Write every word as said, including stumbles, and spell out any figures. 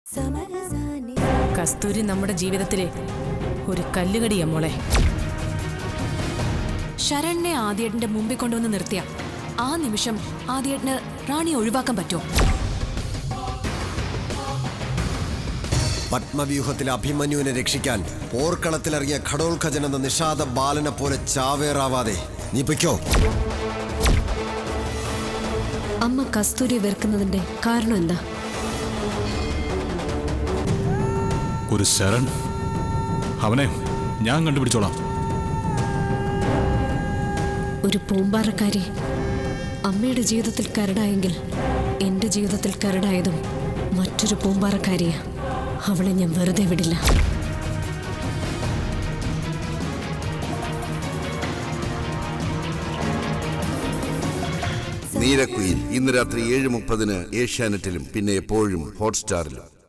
കസ്തൂരി നമ്മുടെ ജീവിതത്തിലെ ഒരു കല്ലുകടിയാ മോളെ. ശരണ്യെ ആദ്യേട്ടന്റെ മുമ്പിൽ കൊണ്ടുവന്ന് നിർത്തിയ ആ നിമിഷം ആദ്യേട്ടന് റാണിയെ ഒഴിവാക്കാൻ പറ്റുമോ? പത്മവ്യൂഹത്തിലെ അഭിമന്യുവിനെ രക്ഷിക്കാൻ പോർക്കളത്തിലിറങ്ങിയ ഘടോത്കജൻ എന്ന നിഷാദ ബാലനെ പോലെ ചാവേറാവാതെ നീ പൊയ്ക്കോ. അമ്മ കസ്തൂരി വെറുക്കുന്നതിന്റെ കാരണം എന്താ? ഒരു ശരൺ, അവനെ ഞാൻ കണ്ടുപിടിച്ചോളാം. ഒരു പൂമ്പാറക്കാരി അമ്മയുടെ ജീവിതത്തിൽ കരടായെങ്കിൽ എന്റെ ജീവിതത്തിൽ കരടായതും മറ്റൊരു പൂമ്പാറക്കാരിയാ. അവളെ ഞാൻ വെറുതെ വിടില്ല. നീലക്കുയിൽ ഇന്ന് രാത്രി ഏഴ് മുപ്പതിന് ഏഷ്യാനെറ്റിലും പിന്നെ എപ്പോഴും ഹോട്ട്സ്റ്റാറിലും.